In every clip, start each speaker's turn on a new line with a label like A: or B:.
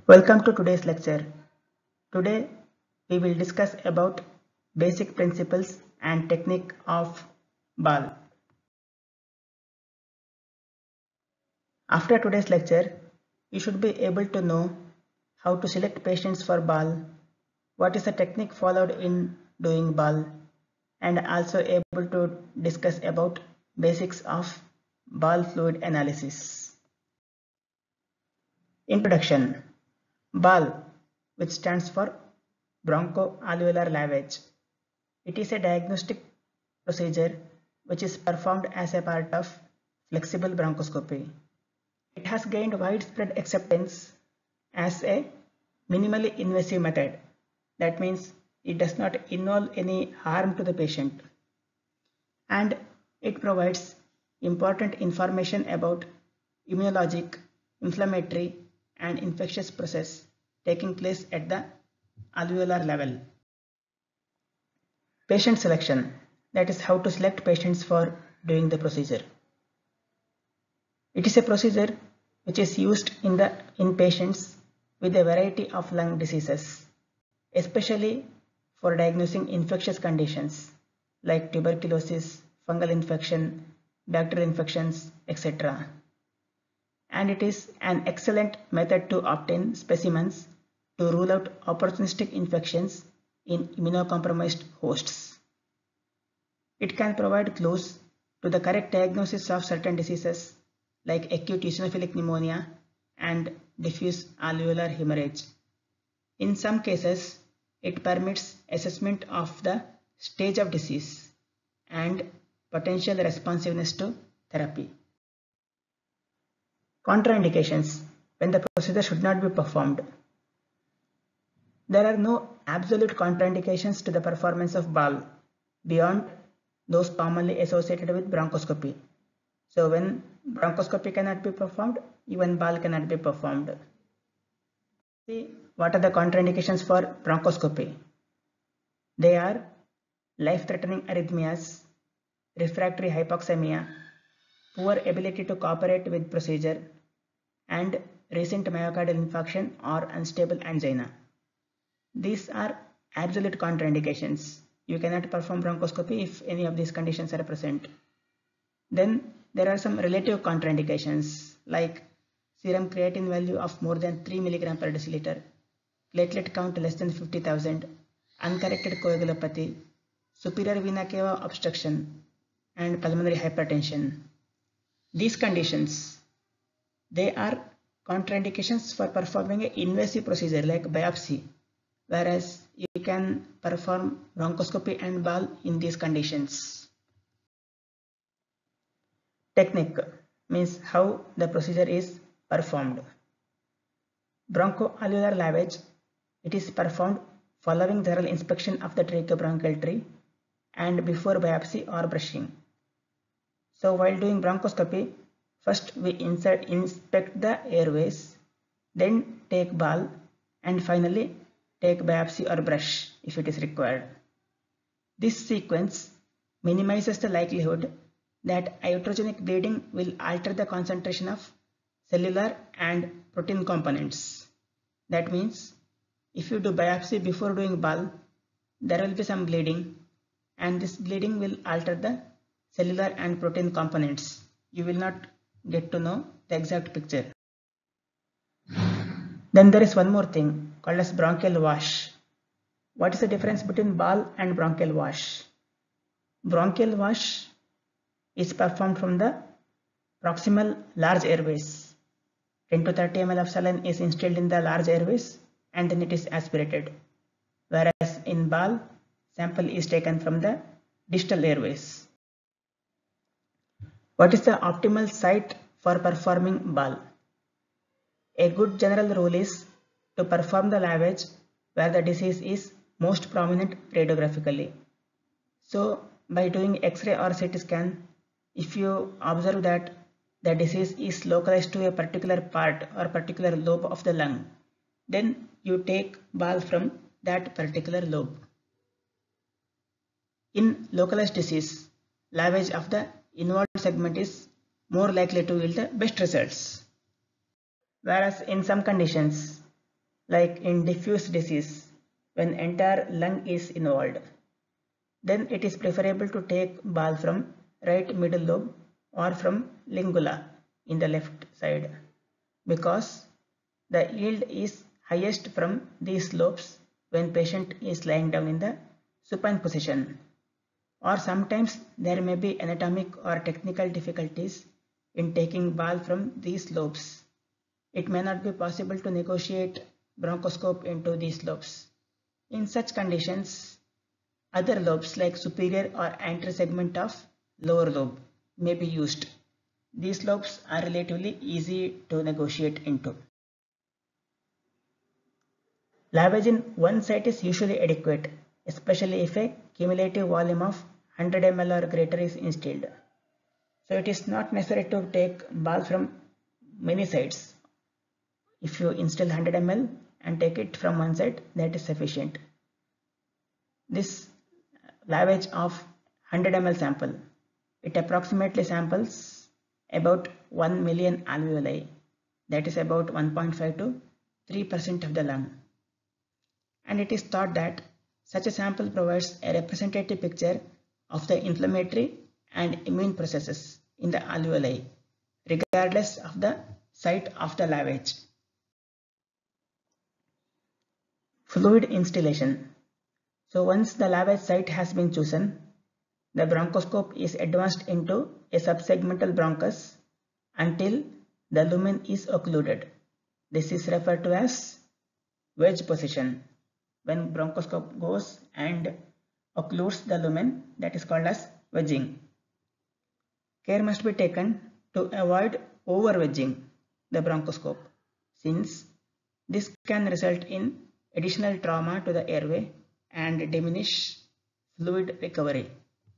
A: Welcome to today's lecture. Today we will discuss about basic principles and technique of BAL. After today's lecture, you should be able to know how to select patients for BAL, what is the technique followed in doing BAL, and also able to discuss about basics of BAL fluid analysis. Introduction. BAL, which stands for bronchoalveolar lavage. It is a diagnostic procedure which is performed as a part of flexible bronchoscopy. It has gained widespread acceptance as a minimally invasive method. That means it does not involve any harm to the patient. And it provides important information about immunologic, inflammatory, and infectious process taking place at the alveolar level. Patient selection, that is how to select patients for doing the procedure. It is a procedure which is used in patients with a variety of lung diseases, especially for diagnosing infectious conditions like tuberculosis, fungal infection, bacterial infections, etc. And it is an excellent method to obtain specimens to rule out opportunistic infections in immunocompromised hosts. It can provide clues to the correct diagnosis of certain diseases like acute eosinophilic pneumonia and diffuse alveolar hemorrhage. In some cases, it permits assessment of the stage of disease and potential responsiveness to therapy. Contraindications when the procedure should not be performed. There are no absolute contraindications to the performance of BAL beyond those commonly associated with bronchoscopy. So when bronchoscopy cannot be performed, even BAL cannot be performed. See, what are the contraindications for bronchoscopy? They are life-threatening arrhythmias, refractory hypoxemia, poor ability to cooperate with procedure, and recent myocardial infarction or unstable angina. These are absolute contraindications. You cannot perform bronchoscopy if any of these conditions are present. Then there are some relative contraindications like serum creatinine value of more than 3 mg per deciliter, platelet count less than 50,000, uncorrected coagulopathy, superior vena cava obstruction, and pulmonary hypertension. These conditions, they are contraindications for performing an invasive procedure like biopsy, whereas you can perform bronchoscopy and BAL in these conditions. Technique means how the procedure is performed. Bronchoalveolar lavage, it is performed following thorough inspection of the tracheobronchial tree and before biopsy or brushing. So while doing bronchoscopy, first we inspect the airways, then take BAL, and finally take biopsy or brush if it is required. This sequence minimizes the likelihood that iatrogenic bleeding will alter the concentration of cellular and protein components. That means if you do biopsy before doing BAL, there will be some bleeding, and this bleeding will alter the cellular and protein components. You will not get to know the exact picture. Then there is one more thing called as bronchial wash. What is the difference between BAL and bronchial wash? Bronchial wash is performed from the proximal large airways. 10 to 30 ml of saline is instilled in the large airways and then it is aspirated. Whereas in BAL, sample is taken from the distal airways. What is the optimal site for performing BAL? A good general rule is to perform the lavage where the disease is most prominent radiographically. So by doing X-ray or CT scan, if you observe that the disease is localized to a particular part or particular lobe of the lung, then you take BAL from that particular lobe. In localized disease, lavage of the involved segment is more likely to yield the best results. Whereas in some conditions, like in diffuse disease when entire lung is involved. Then it is preferable to take ball from right middle lobe or from lingula in the left side, because the yield is highest from these lobes when patient is lying down in the supine position. Or sometimes there may be anatomic or technical difficulties in taking ball from these lobes. It may not be possible to negotiate bronchoscope into these lobes. In such conditions, other lobes like superior or anterior segment of lower lobe may be used. These lobes are relatively easy to negotiate into. Lavage in one site is usually adequate, especially if a cumulative volume of 100 ml or greater is instilled. So it is not necessary to take ball from many sites. If you instill 100 ml and take it from one site, that is sufficient. This lavage of 100 ml sample, it approximately samples about 1 million alveoli, that is about 1.5 to 3% of the lung. And it is thought that such a sample provides a representative picture of the inflammatory and immune processes in the alveoli, regardless of the site of the lavage. Fluid instillation. So once the lavage site has been chosen, the bronchoscope is advanced into a subsegmental bronchus until the lumen is occluded. This is referred to as wedge position. When bronchoscope goes and occludes the lumen, that is called as wedging. Care must be taken to avoid over-wedging the bronchoscope, since this can result in additional trauma to the airway and diminish fluid recovery.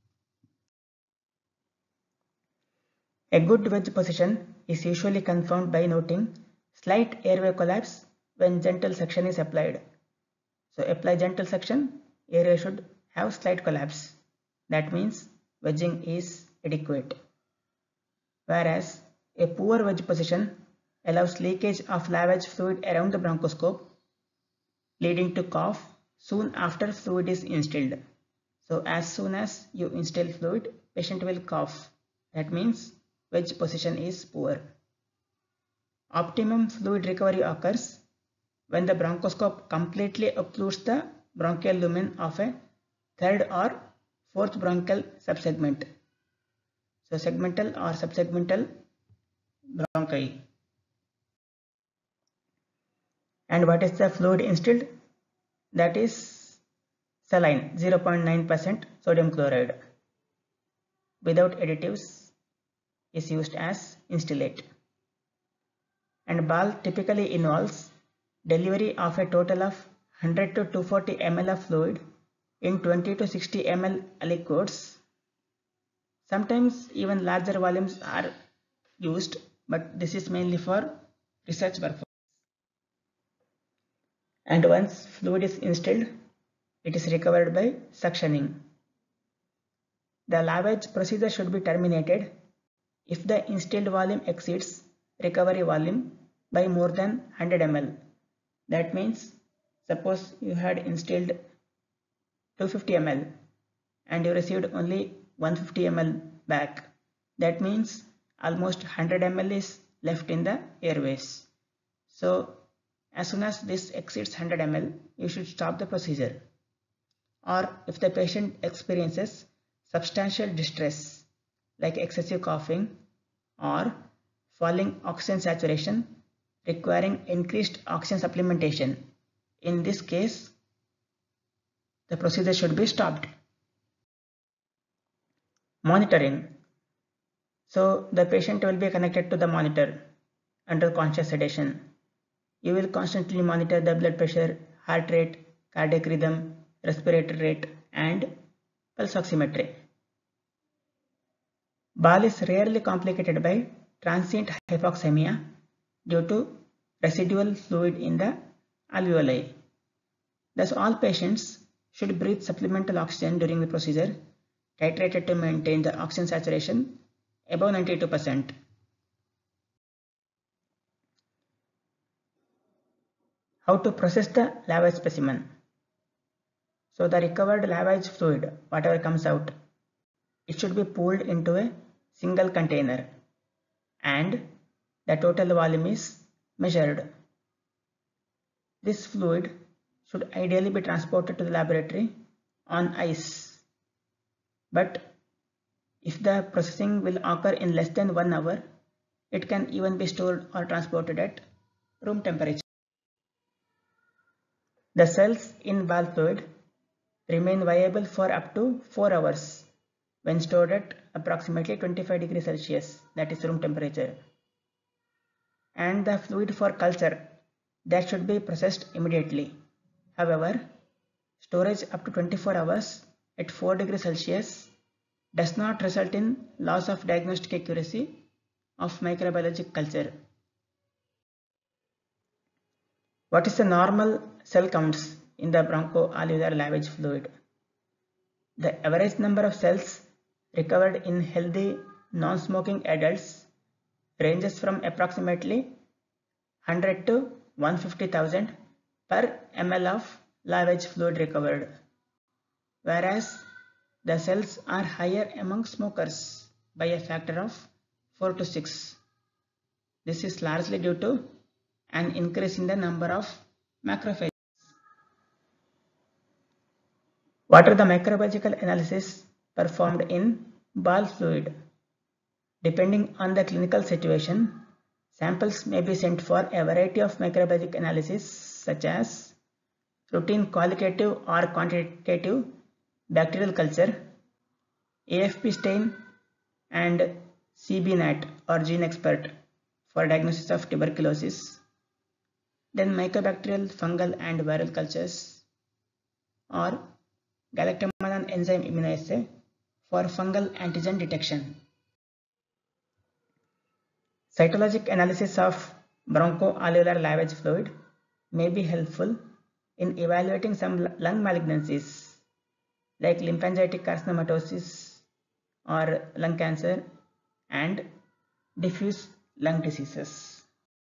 A: A good wedge position is usually confirmed by noting slight airway collapse when gentle suction is applied. So apply gentle suction, airway should have slight collapse. That means wedging is adequate. Whereas a poor wedge position allows leakage of lavage fluid around the bronchoscope, leading to cough soon after fluid is instilled. So as soon as you instill fluid, patient will cough. That means wedge position is poor. Optimum fluid recovery occurs when the bronchoscope completely occludes the bronchial lumen of a third or fourth bronchial subsegment. So segmental or subsegmental bronchi. And what is the fluid instilled? That is saline, 0.9% sodium chloride without additives is used as instillate. And ball typically involves delivery of a total of 100 to 240 ml of fluid in 20 to 60 ml aliquots. Sometimes even larger volumes are used, but this is mainly for research purpose. And once fluid is instilled, it is recovered by suctioning. The lavage procedure should be terminated if the instilled volume exceeds recovery volume by more than 100 ml. That means, suppose you had instilled 250 ml and you received only 150 ml back. That means almost 100 ml is left in the airways. So as soon as this exceeds 100 ml, you should stop the procedure. Or if the patient experiences substantial distress like excessive coughing or falling oxygen saturation requiring increased oxygen supplementation, in this case the procedure should be stopped. Monitoring. So the patient will be connected to the monitor under conscious sedation. You will constantly monitor the blood pressure, heart rate, cardiac rhythm, respiratory rate and pulse oximetry. BAL is rarely complicated by transient hypoxemia due to residual fluid in the alveoli. Thus all patients should breathe supplemental oxygen during the procedure, titrated to maintain the oxygen saturation above 92%. How to process the lavage specimen? So the recovered lavage fluid, whatever comes out, it should be pooled into a single container and the total volume is measured. This fluid should ideally be transported to the laboratory on ice. But if the processing will occur in less than 1 hour, it can even be stored or transported at room temperature. The cells in BAL fluid remain viable for up to 4 hours when stored at approximately 25 degrees Celsius, that is room temperature. And the fluid for culture, that should be processed immediately. However, storage up to 24 hours at 4 degrees Celsius does not result in loss of diagnostic accuracy of microbiologic culture. What is the normal cell counts in the bronchoalveolar lavage fluid? The average number of cells recovered in healthy non-smoking adults ranges from approximately 100 to 150,000 per ml of lavage fluid recovered, whereas the cells are higher among smokers by a factor of 4 to 6. This is largely due to an increase in the number of macrophages. What are the microbiological analyses performed in BAL fluid? Depending on the clinical situation, samples may be sent for a variety of microbiologic analyses such as routine qualitative or quantitative bacterial culture, AFP stain, and CBNAT or gene expert for diagnosis of tuberculosis, then mycobacterial, fungal and viral cultures, or galactomannan enzyme immunoassay for fungal antigen detection. Cytologic analysis of bronchoalveolar lavage fluid may be helpful in evaluating some lung malignancies like lymphangitic carcinomatosis or lung cancer and diffuse lung diseases.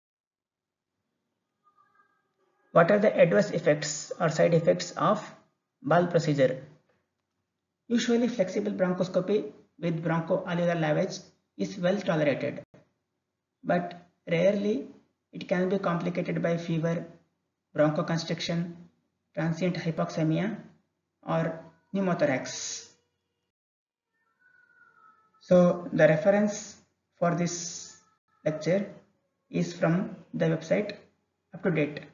A: What are the adverse effects or side effects of BAL procedure? Usually flexible bronchoscopy with bronchoalveolar lavage is well tolerated, but rarely it can be complicated by fever, bronchoconstriction, transient hypoxemia or pneumothorax. So the reference for this lecture is from the website UpToDate.